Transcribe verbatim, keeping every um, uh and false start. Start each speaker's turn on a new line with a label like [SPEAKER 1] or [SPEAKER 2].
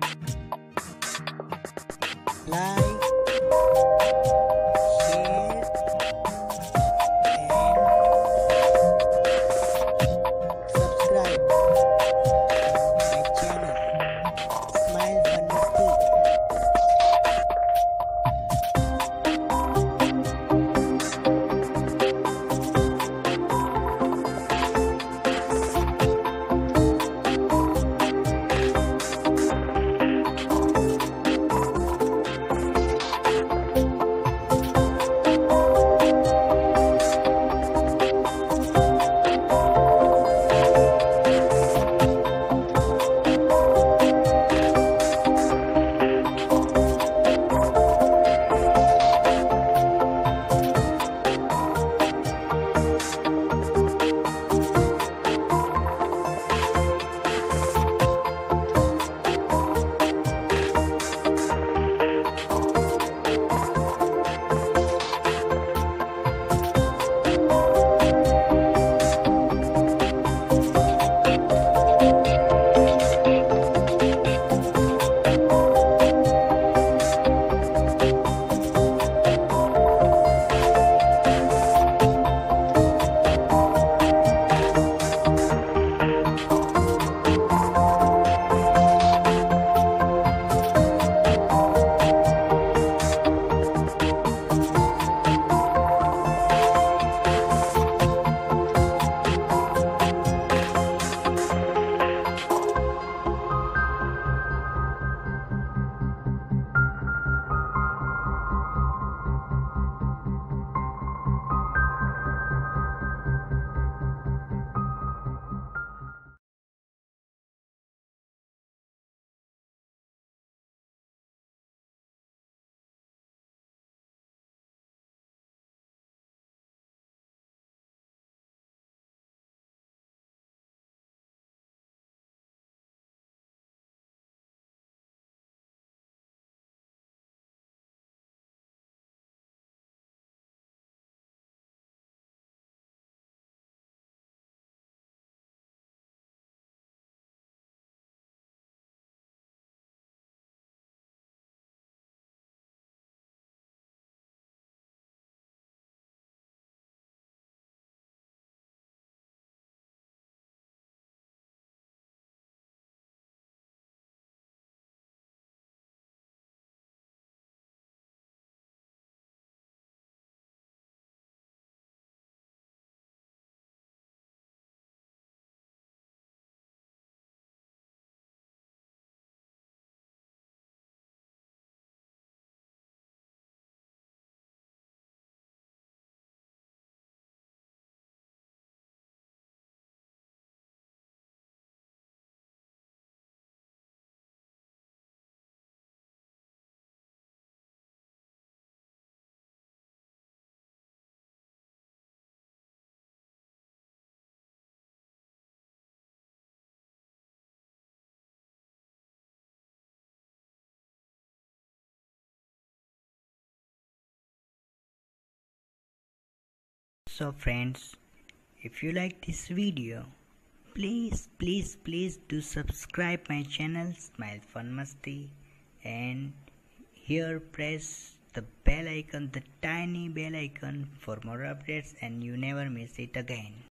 [SPEAKER 1] like, share, and subscribe my channel. Smile Fun Musty. So friends, if you like this video, please please please do subscribe my channel Smile Fun Musty, and here press the bell icon, the tiny bell icon, for more updates and you never miss it again.